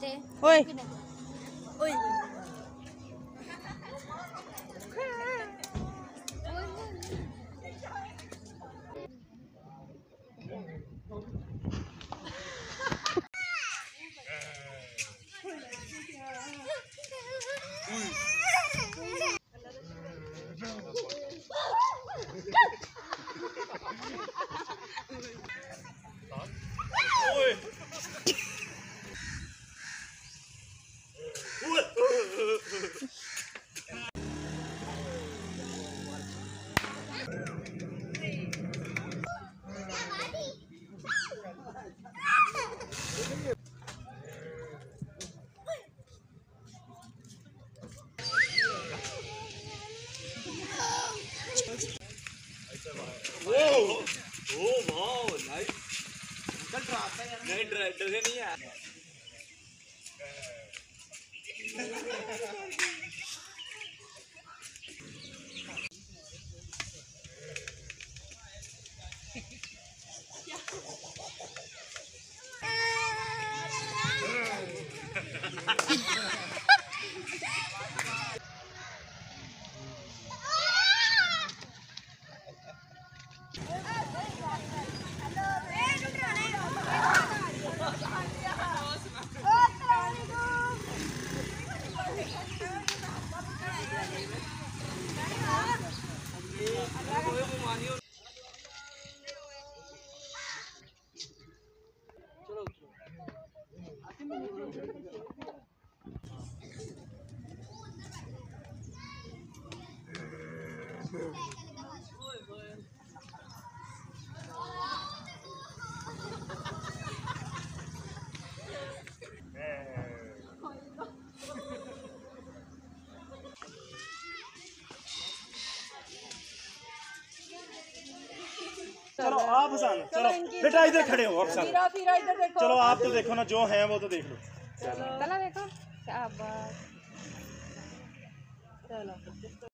से। ओए ओए डरे नहीं है। चलो आप हसन, चलो बेटा इधर खड़े हो आप सब। चलो आप तो देखो ना, जो है वो तो देख लो। चलो देखो क्या बात। चलो।